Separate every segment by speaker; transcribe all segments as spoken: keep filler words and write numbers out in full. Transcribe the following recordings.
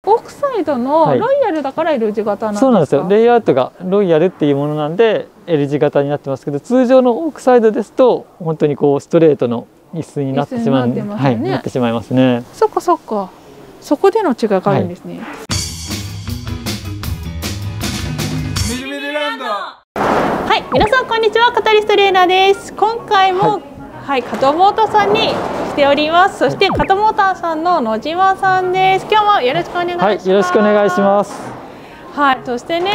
Speaker 1: オークサイドのロイヤルだから L 字型なんですか？そうなんですよ。
Speaker 2: レイアウトがロイヤルっていうものなんで L 字型になってますけど、通常のオークサイドですと本当にこうストレートの椅子になってしまう、はい、なってしまいますね。
Speaker 1: そっかそっか。そこでの違いがあるんですね。はい、みるみるランド。はい、皆さんこんにちは、カタリストレーナーです。今回も、はい、はい、加藤モーターさんに来ております。そして加藤モーターさんの野島さんです。今日もよろしくお願いします。
Speaker 2: はい、よろしくお願いします。
Speaker 1: はい、そしてね、はい、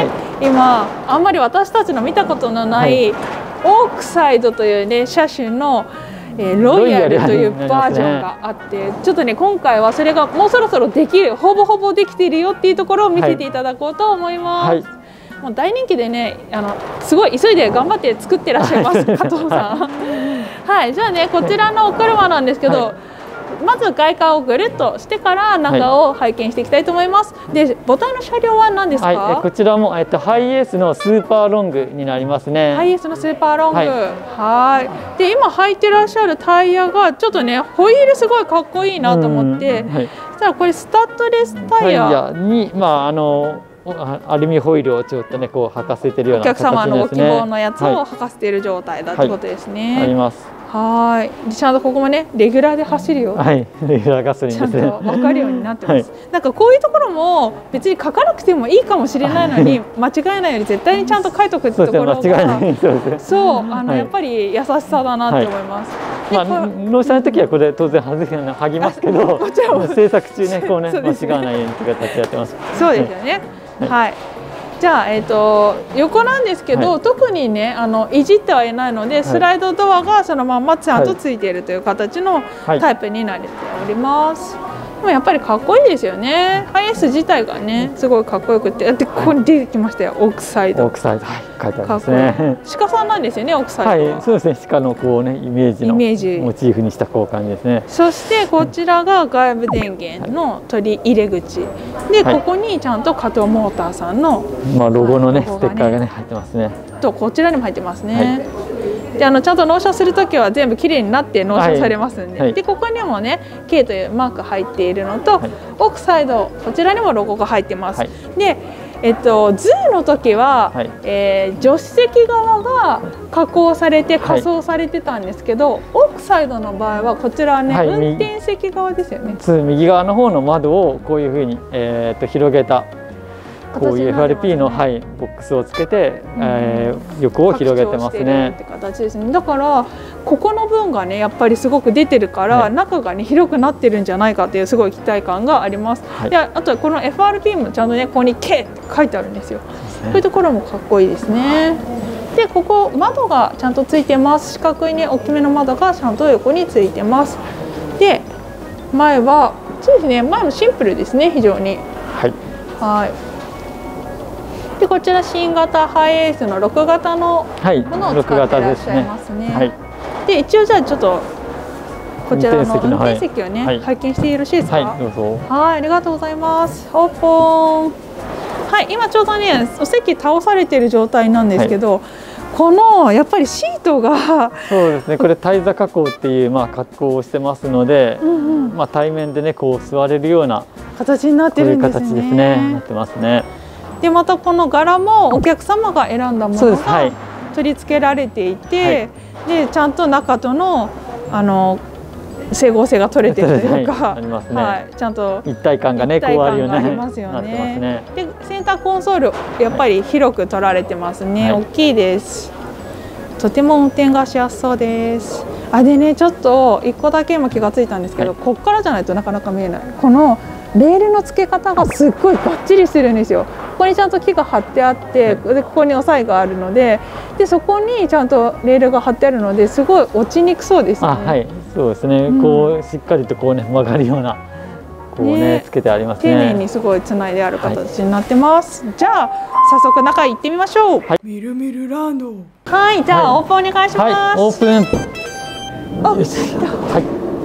Speaker 1: 今あんまり私たちの見たことのない、はい、オークサイドというね車種のえー、ロイヤルというバージョンがあって、ね、ちょっとね今回はそれがもうそろそろできる、ほぼほぼできているよっていうところを見せていただこうと思います。はい、もう大人気でね、あのすごい急いで頑張って作ってらっしゃいます、加藤さん。はい、じゃあねこちらのお車なんですけど、はい、まず外観をぐるっとしてから中を拝見していきたいと思います。はい、で母体の車両は何ですか？
Speaker 2: はい、こちらもえっとハイエースのスーパーロングになりますね。
Speaker 1: ハイエースのスーパーロング。はい。はいで今履いてらっしゃるタイヤがちょっとねホイールすごいかっこいいなと思って、はい、そしたらこれスタッドレスタイヤ
Speaker 2: にまああのアルミホイールをちょっとねこう履かせてるような形ですね。お客様のご希望のやつを履かせている状態だってことですね。はい、あります。はい。ちゃんとここもねレギュラーで走るよ。はい。レギュラーガソリンですね。ちゃんと分かるようになってます。はい、なんかこういうところも別に書かなくてもいいかもしれないのに間違えないように絶対にちゃんと書いとくってところが、そうあの、はい、やっぱり優しさだなって思います。 はい、まあ納車の時はこれ当然外せない剥ぎますけど、制作中ねこうね間違わないようにって形でやってます。
Speaker 1: そうですよね。はい。はいじゃあ、えー、と横なんですけど、はい、特にねあのいじってはいないので、はい、スライドドアがそのまんまちゃんとついているという形のタイプになっております。はい、でもやっぱりかっこいいですよね。ハイエース自体がねすごいかっこよくて、でここに出てきましたよ、オークサイド。
Speaker 2: オークサイド、はい、書いてありますね。
Speaker 1: 鹿さんなんですよね、オークサイドは。
Speaker 2: はい、そうですね。鹿のこうねイメージのイメージモチーフにしたこう感じですね。
Speaker 1: そしてこちらが外部電源の取り入れ口で、はい、ここにちゃんと加藤モーターさんの
Speaker 2: まあロゴのねステッカーがね入ってますね。
Speaker 1: とこちらにも入ってますね。はいであのちゃんと納車するときは全部きれいになって納車されますんで、はい、でここにもね K というマーク入っているのと、はい、オークサイドこちらにもロゴが入ってます。はい、でえっとズーの時は、はいえー、助手席側が加工されて仮装されてたんですけど、はい、オークサイドの場合はこちらはね、はい、運転席側ですよね。
Speaker 2: 右側の方の窓をこういうふうに、えー、と広げたこういう エフアールピー の、はい、ボックスをつけて、うんえー、横を広げてますね。
Speaker 1: って形ですね。だからここの分がねやっぱりすごく出てるから、はい、中がね広くなってるんじゃないかっていうすごい期待感があります。はい、であとはこの エフアールピー もちゃんとねここに K って書いてあるんですよ。そう、ね、いうところもかっこいいですね。でここ窓がちゃんとついてます。四角いね大きめの窓がちゃんと横についてます。で前はそうですね前もシンプルですね非常に。はい。はい。でこちら新型ハイエースのろく型のものを使っていらっしゃいますね。はい、で一応じゃあちょっとこちらの運転席をね、はい、拝見してよろしいですか。はい、どうぞ。はい、ありがとうございます。オープン。はい、今ちょうどねお席倒されている状態なんですけど、はい、このやっぱりシートが
Speaker 2: そうですね。これタイザ加工っていうまあ加工をしてますので、うんうん、まあ対面でねこう座れるような
Speaker 1: 形になってるんですね。
Speaker 2: こういう形ですね。なってますね。
Speaker 1: でまたこの柄もお客様が選んだものが取り付けられていて、はい、でちゃんと中とのあの整合性が取れてるというか、はい、ありますね。はい、ちゃんと
Speaker 2: 一体感がねこうあるようになって
Speaker 1: ますよね。でセンターコンソールやっぱり広く取られてますね。はい、大きいです。とても運転がしやすそうです。あでねちょっと一個だけ今気がついたんですけど、はい、こっからじゃないとなかなか見えないこのレールの付け方がすっごいバッチリしてるんですよ。ここにちゃんと木が張ってあって、でここに押さえがあるので、でそこにちゃんとレールが張ってあるのですごい落ちにくそうですね。あはい、
Speaker 2: そうですね。うん、こうしっかりとこうね曲がるようなこうね、ねつけてありますね。
Speaker 1: 丁寧にすごいつないである形になってます。はい、じゃあ早速中行ってみましょう。はい、みるみるランド。はい、じゃあ、はい、オープンお願いします。はい、
Speaker 2: オープン。
Speaker 1: あ、はい、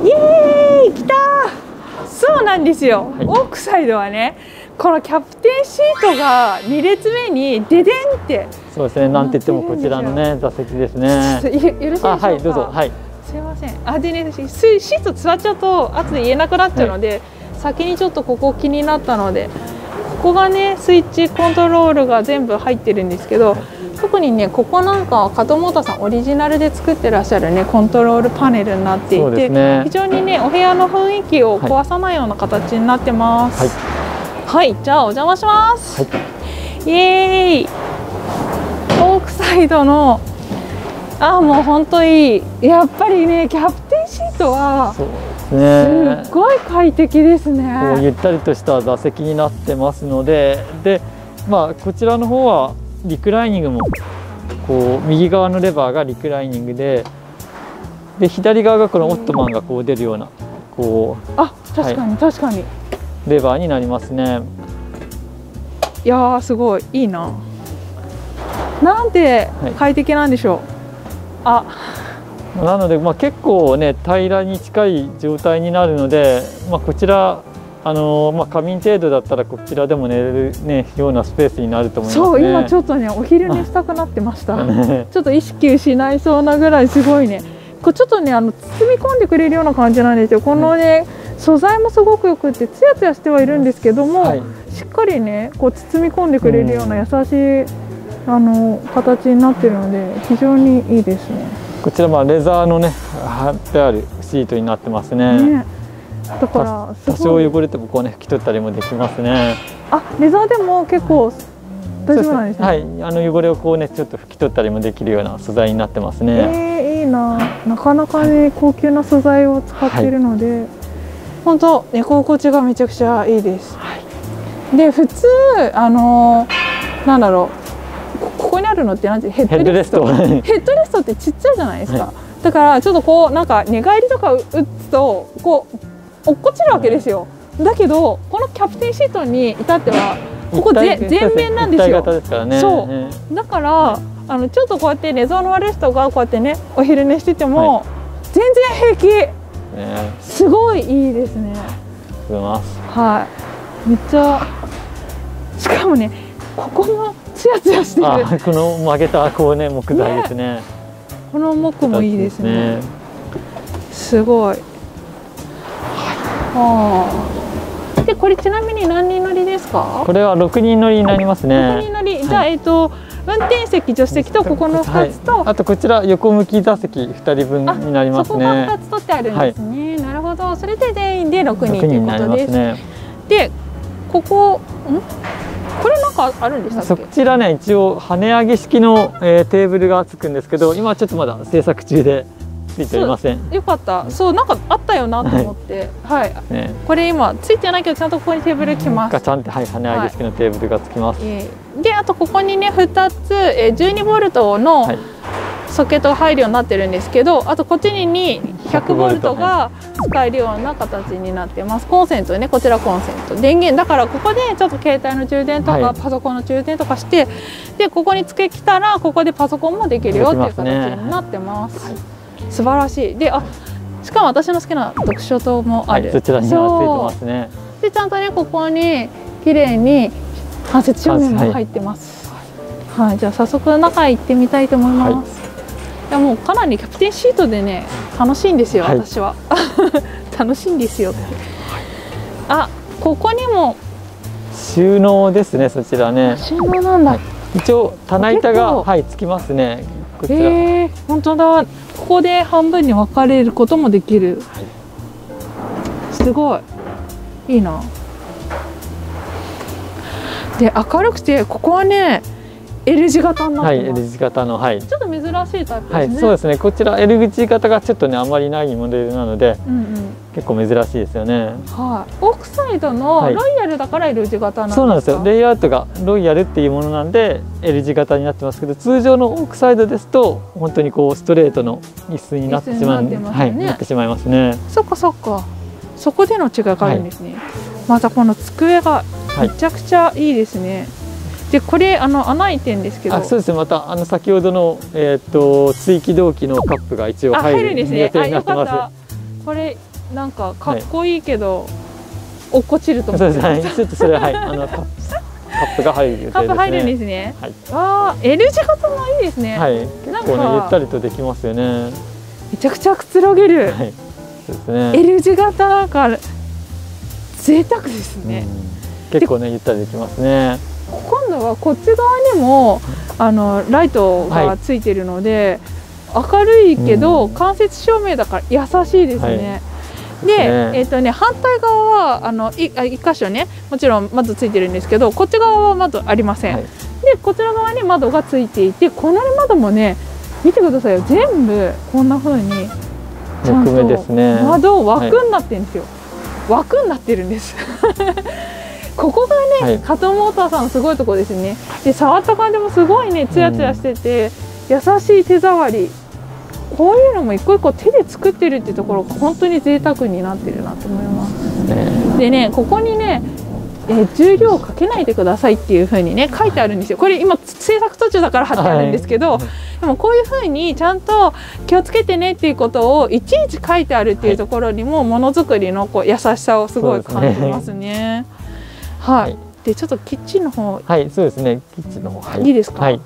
Speaker 1: イエーイ、来た。そうなんですよ。はい、オークサイドはね。このキャプテンシートがに列目にデデンって
Speaker 2: そうですね、なんて言ってもこちらのね座席ですね。
Speaker 1: よろしいでしょうか。
Speaker 2: はい、どうぞ。はい。
Speaker 1: すいません。あでね、シート座っちゃうと後で言えなくなっちゃうので、はい、 先にちょっとここ気になったので、ここがねスイッチコントロールが全部入ってるんですけど、特にねここなんかは加藤モーターさんオリジナルで作ってらっしゃるねコントロールパネルになっていて、ね、非常にねお部屋の雰囲気を壊さないような形になってます。はい、はい、じゃあお邪魔します。はい、イエーイ。オークサイドのあもう本当いい。やっぱりねキャプテンシートはすっごい快適ですね。
Speaker 2: こうゆったりとした座席になってますので、で、まあ、こちらの方はリクライニングもこう右側のレバーがリクライニングで、で左側がこのオットマンがこう出るようなこう
Speaker 1: あ確かに確かに
Speaker 2: レバーになりますね。
Speaker 1: いやーすごいいいな。なんて快適なんでしょう。はい、あ
Speaker 2: なので、まあ、結構ね平らに近い状態になるので、まあ、こちらあのー、まあ仮眠程度だったらこちらでも寝れる、ね、ようなスペースになると思いますね。
Speaker 1: そう今ちょっとねお昼寝したくなってました、ね、ちょっと意識失いそうなぐらいすごいねこうちょっとねあの包み込んでくれるような感じなんですよ。このね、うん、素材もすごくよくってツヤツヤしてはいるんですけども、はい、しっかりねこう包み込んでくれるような優しい、うん、あの形になってるので非常にいいですね。
Speaker 2: こちらまあレザーのね貼ってあるシートになってますね。ね
Speaker 1: だから
Speaker 2: 多少汚れてもこうね拭き取ったりもできますね。
Speaker 1: あ、レザーでも結構大丈夫なんですね。
Speaker 2: はい、あの汚れをこうねちょっと拭き取ったりもできるような素材になってますね。
Speaker 1: えー、いいな。なかなかね高級な素材を使っているので、はい、本当寝心地がめちゃくちゃいいです。はい、で普通あのー、なんだろうこここにあるのって何てヘッドレスト。ヘッドレストってちっちゃいじゃないですか。はい、だからちょっとこうなんか寝返りとか打つとこう落っこちるわけですよ。だけどこのキャプテンシートに至ってはここ全面なんですよ。そうだからあのちょっとこうやって寝相の悪い人がこうやってねお昼寝してても、はい、全然平気、ね、すごいいいですね。はい、めっちゃしかもねここもツヤツヤしてる。あ
Speaker 2: この曲げたこうね木材ですね。ね
Speaker 1: この木もいいですね。すごい。でこれちなみに何人乗りですか？
Speaker 2: これはろくにん乗りになりますね。
Speaker 1: ろくにん乗り。じゃあ、はい、えっと運転席助手席とここのふたつと、はい、
Speaker 2: あとこちら横向き座席ふたりぶんになりますね。そこ
Speaker 1: がふたつ取ってあるんですね。はい、なるほど。それで全員でろくにんということです。ね、でここんこれなんかあるんでしたっけ？
Speaker 2: そちらね一応跳ね上げ式の、えー、テーブルがつくんですけど、今ちょっとまだ製作中で。ついていません。
Speaker 1: よかった。そうなんかあったよなと思って、はい。はい、ね、これ今ついてないけどちゃんとここにテーブルきます。
Speaker 2: ガチャンってはい跳ね上げ式のテーブルがつきます。はい、
Speaker 1: であとここにねふたつ、えー、じゅうにボルトのソケットが入るようになってるんですけど、あとこっちにひゃくボルトが使えるような形になってます。コンセントねこちらコンセント電源だからここでちょっと携帯の充電とか、はい、パソコンの充電とかしてでここに付けきたらここでパソコンもできるよっていう形になってます。素晴らしい。で、あ、しかも私の好きな読書灯もある。はい、
Speaker 2: そちらにはついてますね。
Speaker 1: で、ちゃんとね、ここに綺麗に間接照明も入ってます。はい、はい、じゃあ早速中行ってみたいと思います。はい、いやもうかなりキャプテンシートでね、楽しいんですよ、はい、私は。楽しいんですよって。あ、ここにも
Speaker 2: 収納ですね、そちらね。
Speaker 1: 収納なんだ。はい、
Speaker 2: 一応棚板がはいつきますね。こちら。
Speaker 1: えー、本当だ。ここで半分に分かれることもできる。はい、すごいいいな。で明るくてここはね L 字型になってます。はい、
Speaker 2: L 字型の、はい。
Speaker 1: ちょっと珍しいタイプですね。
Speaker 2: はい、そうですね。こちら L 口型がちょっとねあまりないモデルなので、うんうん、結構珍しいですよね。
Speaker 1: はい。オークサイドのロイヤルだから L 字型なんですか？
Speaker 2: そうなんですよ。レイアウトがロイヤルっていうものなんで L 字型になってますけど、通常のオークサイドですと本当にこうストレートの椅子になってしまう、ね、はい、なってしまいますね。
Speaker 1: そっかそっか。そこでの違いがあるんですね。はい、またこの机がめちゃくちゃいいですね。はい、でこれあの穴開いてんですけど、
Speaker 2: あそうですね。またあの先ほどのえっ、ー、と追記動機のカップが一応入る予定になってます。あ、よかった。
Speaker 1: これなんかかっこいいけど、はい、落っこちると思
Speaker 2: って。そうですね。ちょっとそれはいあのカップが入る予定ですね。
Speaker 1: カップ入るんですね。はい。ああ L 字型もいいですね。
Speaker 2: はい。結構ねゆったりとできますよね。
Speaker 1: めちゃくちゃくつろげる。はい。そうですね。L 字型なんか贅沢ですね。
Speaker 2: 結構ねゆったりできますね。
Speaker 1: 今度はこっち側にもあのライトがついてるので、はい、明るいけど間接照明だから優しいですね。はい、で、えっとね反対側はあのい一箇所ねもちろん窓ついてるんですけど、こっち側は窓ありません。はい、でこちら側に窓がついていて、この窓もね見てくださいよ、全部こんな風にちゃんと窓枠になってるんですよ。はい、枠になってるんです。ここがね、はい、加藤モーターさんのすごいところですね。で触った感じもすごいねツヤツヤしてて、うん、優しい手触り。こういうのも一個一個手で作ってるっていうところが本当に贅沢になってるなと思います。でねここにね、えー、重量をかけないでくださいっていう風にね書いてあるんですよ。これ今制作途中だから貼ってあるんですけど、はい、でもこういう風にちゃんと気をつけてねっていうことをいちいち書いてあるっていうところにもものづくりのこう優しさをすごい感じますね。はい、でちょっとキッチンの方、
Speaker 2: はい、そうですね。キッチンの方、はい、
Speaker 1: いいですか。
Speaker 2: はい。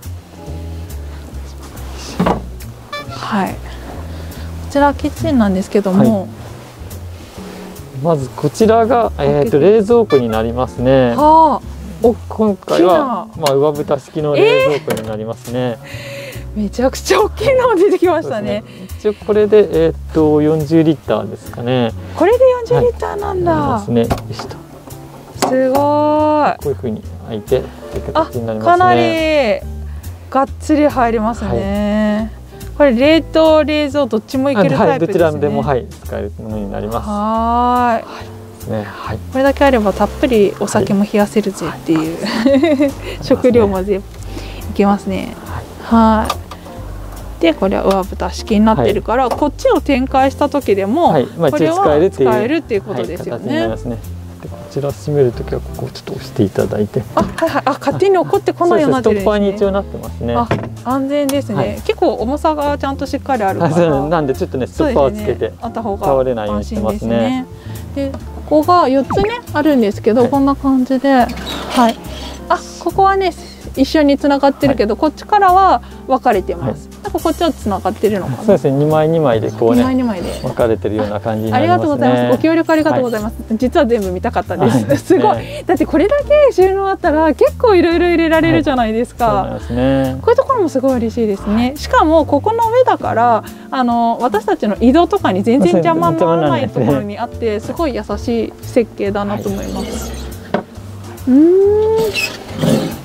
Speaker 1: はい。こちらキッチンなんですけども、はい、
Speaker 2: まずこちらがえっと冷蔵庫になりますね。はあ、お今回はまあ上蓋式の冷蔵庫になりますね。
Speaker 1: えー、めちゃくちゃ大きいの出てきましたね。
Speaker 2: ね一応これでえっとよんじゅうリッターですかね。
Speaker 1: これでよんじゅうリッターなんだ。
Speaker 2: はい、ですね。よいしょ。
Speaker 1: すごい。こ
Speaker 2: ういう風に開いてっていう形になりますね。
Speaker 1: かなりがっつり入りますね。はい、これ冷凍冷蔵どっちもいけるタイプですね。はい、どちらでも
Speaker 2: はい使えるものになります。
Speaker 1: はい。はいねはい、これだけあればたっぷりお酒も冷やせるぜっていう、はい、食料も全部いけますね。はい。はいでこれは上蓋式になってるから、はい、こっちを展開した時でも、はい、まあ、これは使えるっていうことですよね。こ
Speaker 2: ちら閉めるときはここをちょっと押していただいて、
Speaker 1: あ、はいはい、あ、勝手に起こってこないようになってるんですね。
Speaker 2: ストッパーに一応なってますね。
Speaker 1: あ、安全ですね。はい、結構重さがちゃんとしっかりあるから。
Speaker 2: なんでちょっとねストッパーをつけて倒れないようにしてますね。
Speaker 1: で、ここがよっつねあるんですけど、はい、こんな感じで、はい。あ、ここはね一緒に繋がってるけど、はい、こっちからは分かれてます。はい、なんかこっちは繋がってるのかな。
Speaker 2: そうですね。二枚二枚でこうね分かれてるような感じになりますね。ありがとうございます。
Speaker 1: ご協力ありがとうございます。はい、実は全部見たかったです。はい、すごい。だってこれだけ収納あったら結構いろいろ入れられるじゃないですか。
Speaker 2: はい、そうなんですね。
Speaker 1: こういうところもすごい嬉しいですね。しかもここの上だからあの私たちの移動とかに全然邪魔にならないところにあってすごい優しい設計だなと思います。はい、うーん。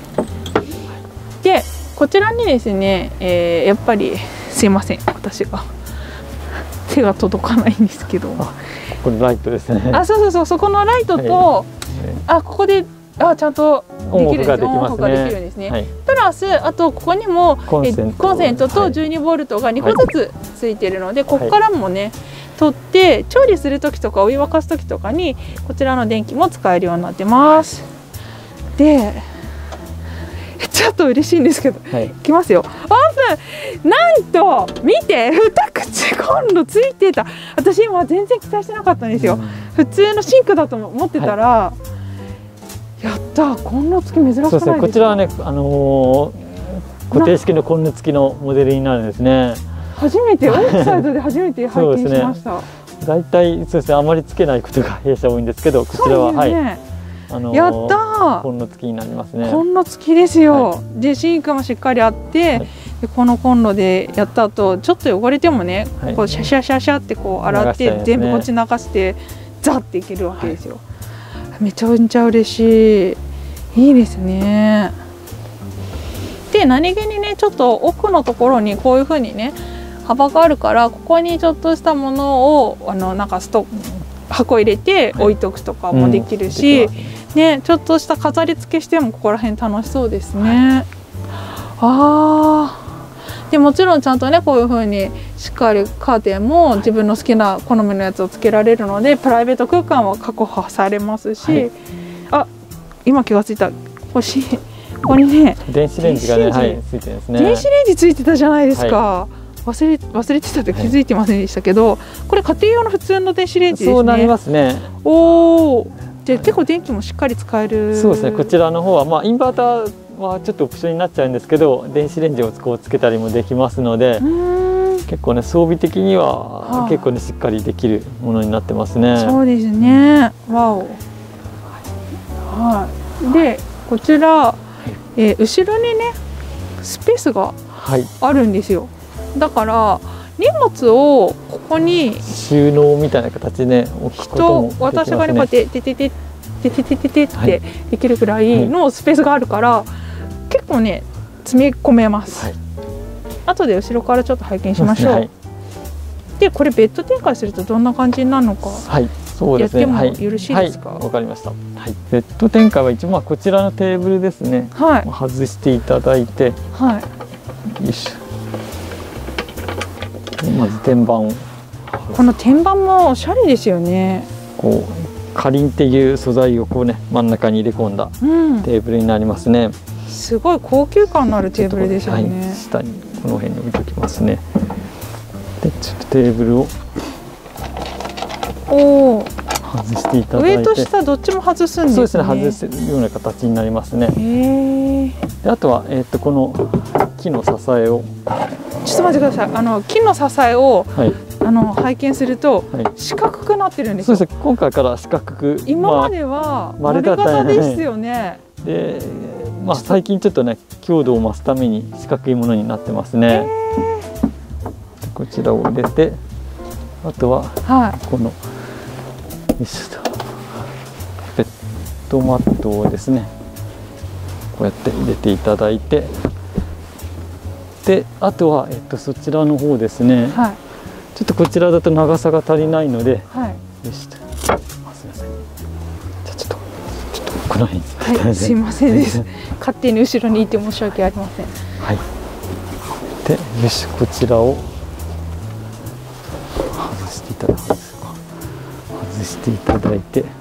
Speaker 1: でこちらにですね、えー、やっぱりすいません私が手が届かないんですけど、
Speaker 2: ここのライトですね。
Speaker 1: あ、そうそうそう、そこのライトと、はい、あ、ここであちゃんとできるんですね。オンオフができるんですね。はい、プラスあとここにもコンセント、コンセントとじゅうにボルトがにこずつついてるので、はい、ここからもね取って調理する時とかお湯沸かす時とかにこちらの電気も使えるようになってます。はい、でちょっと嬉しいんですけど、はい、いきますよ。オープン。なんと見て二口コンロついてた。私今全然期待してなかったんですよ。普通のシンクだと思ってたら、はい、やったコンロ付き珍しくないですか。そうですね、こ
Speaker 2: ちらはね、あのー、固定式のコンロ付きのモデルになるんですね。
Speaker 1: 初めてオークサイドで初めて拝見しました。
Speaker 2: だいたいそうですね、あまりつけないことが弊社多いんですけど、こちらは、ね、はい。
Speaker 1: あのー、やったー。
Speaker 2: コンロ付きになりますね。
Speaker 1: コンロ付きですよ。はい、でシンクもしっかりあって、はい、でこのコンロでやった後ちょっと汚れてもね、はい、こうシャシャシャシャってこう洗って、ね、全部こっち流してザッていけるわけですよ。はい、めちゃめちゃ嬉しい。いいですね。で何気にねちょっと奥のところにこういう風にね幅があるからここにちょっとしたものをあのなんかストック箱入れて置いとくとかもできるし、はい、うん、ね、ちょっとした飾り付けしてもここら辺楽しそうですね。はい、あー、でもちろんちゃんとねこういう風にしっかりカーテンも自分の好きな好みのやつをつけられるのでプライベート空間は確保されますし、はい、あ、今気がついた、欲しい、ここにね
Speaker 2: 電子レンジがね、はい、ついてるんですね。
Speaker 1: 電子レンジついてたじゃないですか。はい、忘れ忘れてたと気づいてませんでしたけど、はい、これ家庭用の普通の電子レンジですね。
Speaker 2: そうなりますね。
Speaker 1: おお、で結構電気もしっかり使える。
Speaker 2: そうですね。こちらの方はまあインバーターはちょっとオプションになっちゃうんですけど、電子レンジをこうつけたりもできますので、結構ね装備的には結構ねしっかりできるものになってますね。
Speaker 1: そうですね。わお。 はい、でこちら、えー、後ろにねスペースがあるんですよ、はい、だから荷物をここに
Speaker 2: 収納みたいな形で、ね、置くこともできますね。
Speaker 1: 私がねこうやってててててててててってできるぐらいのスペースがあるから、はい、結構ね詰め込めます、はい、後で後ろからちょっと拝見しましょう。で、ね、はい、これベッド展開するとどんな感じになるのか、はい、そうですね、やってもよろしいですか。
Speaker 2: わ、はいはい、かりました、はい、ベッド展開は一応まあこちらのテーブルですね、はい、外していただいて、はい、よいしょ。まず天板を、
Speaker 1: この天板もおしゃれですよね。
Speaker 2: こうかりんっていう素材をこうね真ん中に入れ込んだテーブルになりますね、うん、
Speaker 1: すごい高級感のあるテーブルですよね、はい、
Speaker 2: 下にこの辺に置いておきますね。でちょっとテーブルをお外していただいて、
Speaker 1: 上と下どっちも外すんですね。
Speaker 2: そうですね、外せるような形になりますね。へであとは、えー、っとこの木の支えを
Speaker 1: ちょっと待ってください。あの木の支えを、はい、あの拝見すると、はい、四角くなってるんですよ。
Speaker 2: そうですね。今回から四角く。
Speaker 1: 今までは丸型ですよね。
Speaker 2: で、まあ最近ちょっとね強度を増すために四角いものになってますね。こちらを入れて、あとは、はい、このよいしょとベッドマットをですねこうやって入れていただいて。であとは、えっと、そちらの方ですね、はい、ちょっとこちらだと長さが足りないので、はい、よしと、あ、すみません、じゃあちょっとちょっとこの辺に、
Speaker 1: はい、すいませんです、勝手に後ろにいて申し訳ありません。
Speaker 2: はい、でよし、こちらを外していただくんですか。外していただいて、こ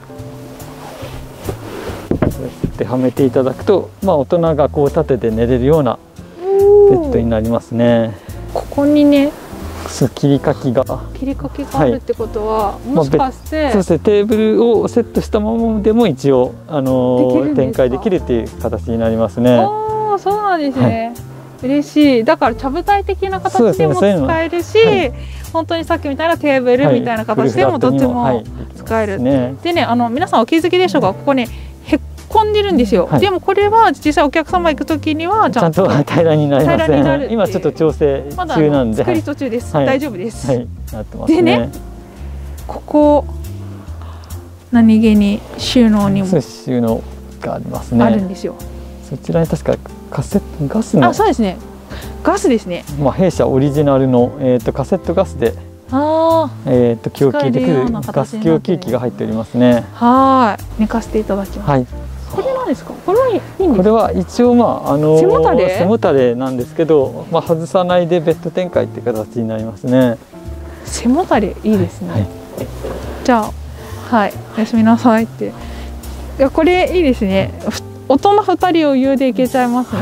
Speaker 2: うやってはめていただくと、まあ大人がこう立てて寝れるようなベッドになりますね。
Speaker 1: ここにね、
Speaker 2: 切り欠きが
Speaker 1: 切り欠きがあるってことは、はい、もしかして、
Speaker 2: まあ、そうですね、テーブルをセットしたままでも一応あの展開できるっていう形になりますね。
Speaker 1: ああ、そうなんですね。はい、嬉しい。だからちゃぶ台的な形でも使えるし、ね、はい、本当にさっきみたいなテーブルみたいな形でもどっちも使える。はい、ね、でね、あの皆さんお気づきでしょうか。ここね。混んでるんですよ、はい、でもこれは実際お客様行くときにはちゃんと
Speaker 2: 平らになりますね。今ちょっと調整中なんで、
Speaker 1: 作り途中です、はい、大丈夫です、はい、
Speaker 2: なってますね。
Speaker 1: でね、ここ何気に収納にも
Speaker 2: 収納がありますね。
Speaker 1: あるんですよ。
Speaker 2: そちらに確かカセットガスの、
Speaker 1: あ、そうですね、ガスですね。
Speaker 2: まあ弊社オリジナルの、えー、とカセットガスであえと供給できるガス供給機が入っておりますね。
Speaker 1: はい、寝かせていただきます。はい、これなんですか。これはいいんですか。
Speaker 2: これは一応まああの背もたれ背もたれなんですけど、まあ外さないでベッド展開っていう形になりますね。
Speaker 1: 背もたれいいですね。はいはい、じゃあはい、おやすみなさいって。いや、これいいですね。大人ふたり余裕でいけちゃいますね。はい、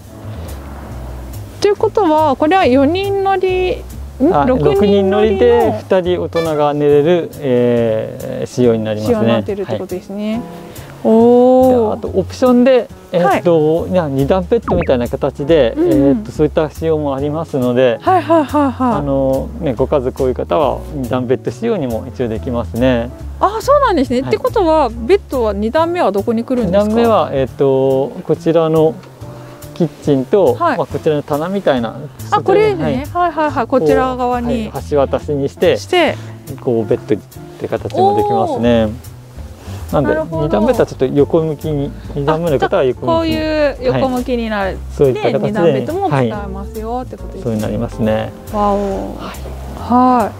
Speaker 1: ということはこれはよにん乗り。
Speaker 2: ろくにん乗りでふたり大人が寝れる、えー、仕様になりますね。仕様に
Speaker 1: なってるってことですね。はい、お
Speaker 2: あとオプションで、えーっとはい、に段ベッドみたいな形で、うん、えーっとそういった仕様もありますので、はいはいはいはい、あのね、ご家族こういう方はに段ベッド仕様にも一応できますね。
Speaker 1: あ、そうなんですね。はい、ってことはベッドはに段目はどこに来るんですか。
Speaker 2: に段目は、えーっとこちらのキッチンと、はい、まあこちらの棚みたいな、
Speaker 1: あ、これですね、はい、はいはいはい、こちら側に、
Speaker 2: はい、橋渡しにしてしてこうベッドって形もできますね。なんでに段ベッドはちょっと横向きに、に段目の方は横向きに、
Speaker 1: こういう横向きになる、はい、
Speaker 2: そういった形で
Speaker 1: に段ベッドも使えますよ、はい、ってことですね。
Speaker 2: そうになりますね。
Speaker 1: わお、はい、はい、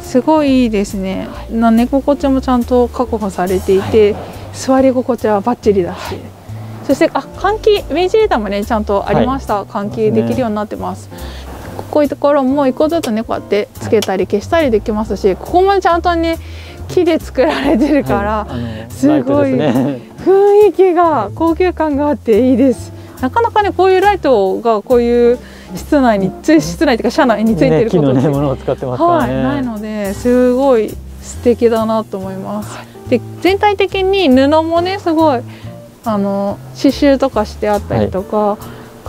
Speaker 1: すごいいいですね。な寝心地もちゃんと確保されていて、はい、座り心地はバッチリだし、はい、そしてあ換気明治エーターもねちゃんとありました、はい、換気できるようになってます。こういうところも一個ずつねこうやってつけたり消したりできますし、ここもちゃんとね木で作られてるから、はい、すごい雰囲気が高級感があっていいです。なかなかねこういうライトがこういう室内につ室内というか車内についてることって、
Speaker 2: ね、木のねものを使ってますからね、
Speaker 1: はい、ないのですごい素敵だなと思います。で全体的に布もねすごいあの刺繍とかしてあったりとか、はい、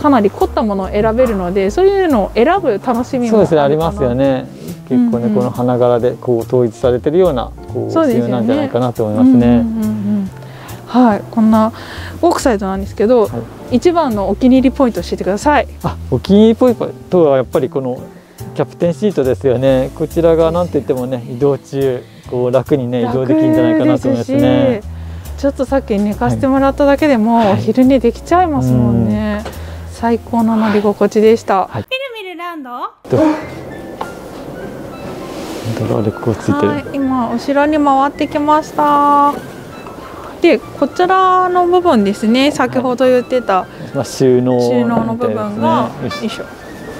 Speaker 1: かなり凝ったものを選べるので、そういうのを選ぶ楽しみも
Speaker 2: そうですね、ありますよね。結構ね、うんうん、この花柄でこう統一されてるようなこう仕様なんじゃないかなと思いますね。
Speaker 1: はい、こんなオークサイドなんですけど、はい、一番のお気に入りポイント教えてください。
Speaker 2: あ、お気に入りポイントはやっぱりこのキャプテンシートですよね。こちらがなんといってもね、移動中こう楽にね移動できるんじゃないかなと思いますね。
Speaker 1: ちょっとさっき寝かしてもらっただけでも、はい、お昼寝できちゃいますもんね。はい、最高の乗り心地でした。はい、みるみるランド。
Speaker 2: あれこうついてる。
Speaker 1: はい、今後ろに回ってきました。で、こちらの部分ですね。先ほど言ってた、
Speaker 2: まあ、収納
Speaker 1: 収納の部分が、よいしょ。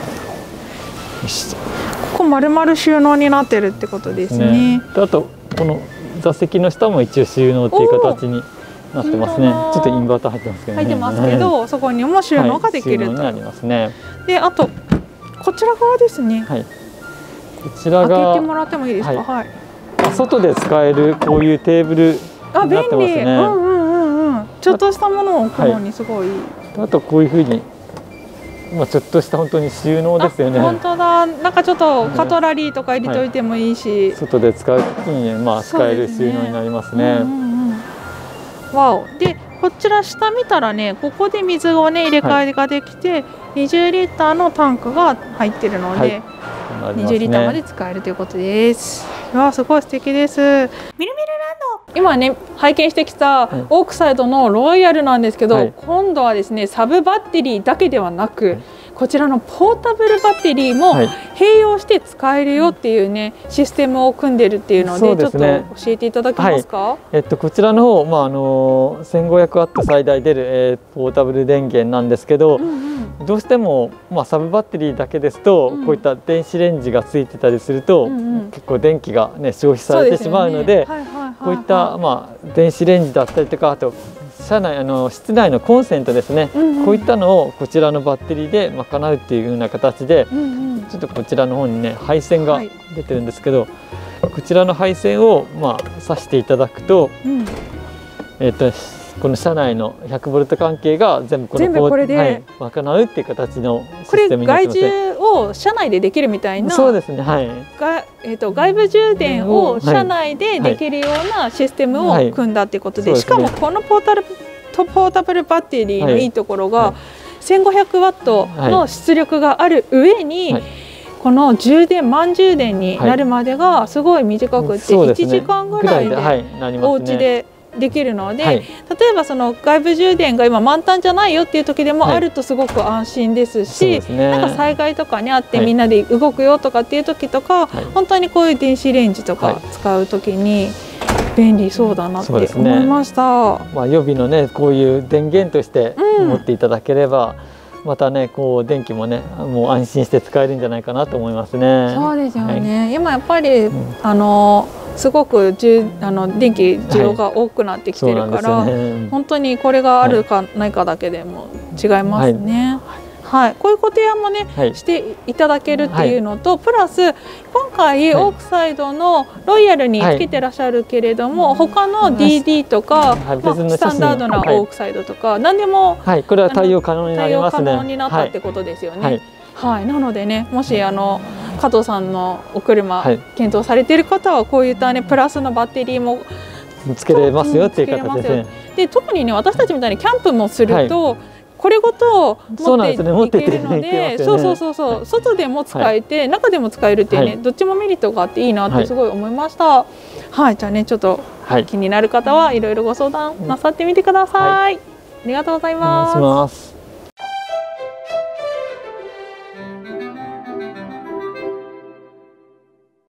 Speaker 1: ここ丸々収納になってるってことですね。
Speaker 2: あとこの座席の下も一応収納っていう形になってますね。ちょっとインバーター入ってますけどね。
Speaker 1: 入ってますけど、そこにも収納ができると。
Speaker 2: ありますね。
Speaker 1: で、あとこちら側ですね。
Speaker 2: はい。こちらが
Speaker 1: 開けてもらってもいいですか。はい。
Speaker 2: 外で使えるこういうテーブル。
Speaker 1: あ、便利。うんうんうんうん。ちょっとしたものを置くのにすごい。
Speaker 2: あとこういうふうに。まあちょっとした本当に収納ですよね。
Speaker 1: 本当だ。なんかちょっとカトラリーとか入れておいてもいいし、
Speaker 2: はい、外で使うときに、ね、まあ使える収納になりますね。
Speaker 1: わお。で、こちら下見たらね、ここで水をね入れ替えができて、はい、にじゅうリッターのタンクが入ってるので、はい、にじゅうリッターまで使えるということです。わあ、すごい素敵です。みるみるランド。今ね拝見してきたオークサイドのロイヤルなんですけど、はい、今度はですねサブバッテリーだけではなく、はい、こちらのポータブルバッテリーも併用して使えるよっていうねシステムを組んでるっていうので、ちょっと教えていただけますか。
Speaker 2: はい、えっとこちらの方、まああのせんごひゃくワット最大出る、えー、ポータブル電源なんですけど、うんうん、どうしても、まあ、サブバッテリーだけですと、うん、こういった電子レンジがついてたりすると、うんうん、結構電気がね消費されてしまうので、こういったまあ電子レンジだったりとか、あと車内あの室内のコンセントですね、うんうん、こういったのをこちらのバッテリーで賄うっていうような形で、うんうん、ちょっとこちらの方にね配線が出てるんですけど、はい、こちらの配線をまあ挿していただくと、うん、えっとこの車内のひゃくボルト関係が全部この
Speaker 1: これで、
Speaker 2: はい、賄うっていう形のシステムになってますね。
Speaker 1: これ外充を車内でできるみたいな。
Speaker 2: そうですね。はい。
Speaker 1: がえっと外部充電を車内でできるようなシステムを組んだっていうことで、はいはい、しかもこのポータルポータブルバッテリーのいいところが、はいはい、せんごひゃくワットの出力がある上に、はい、この充電満充電になるまでがすごい短くて、はい、いちじかんぐらいでお家でできるので、はい、例えばその外部充電が今満タンじゃないよっていう時でもあるとすごく安心ですし、はい、なんか災害とかにあってみんなで動くよとかっていう時とか、はい、本当にこういう電子レンジとか使う時に便利そうだなって思いました。
Speaker 2: ね、まあ予備のねこういう電源として持っていただければ、うん、またねこう電気もねもう安心して使えるんじゃないかなと思いますね。
Speaker 1: そうですよね。はい、今やっぱり、うん、あのすごくじゅあの電気需要が多くなってきてるから、はいね、本当にこれがあるかないかだけでも違いますね。はいはい、こういうご提案もね、はい、していただけるっていうのと、はい、プラス今回オークサイドのロイヤルにつけてらっしゃるけれども、はい、他の ディーディー とか、はいまあ、スタンダードなオークサイドとか、はい、何でも、
Speaker 2: はい、これは対応可能になりますね。
Speaker 1: 対応可能になったってことですよね。はいはい、なのでね、もしあの加藤さんのお車、はい、検討されている方はこういったねプラスのバッテリーも
Speaker 2: つけれますよっていう形ですね。
Speaker 1: で特にね私たちみたいにキャンプもすると、はい、これごと持っていけるので、そうそうそうそう、はい、外でも使えて、はい、中でも使えるっていうね、はい、どっちもメリットがあっていいなってすごい思いました。はい、はい、じゃあねちょっと気になる方はいろいろご相談なさってみてください。はい、ありがとうございます。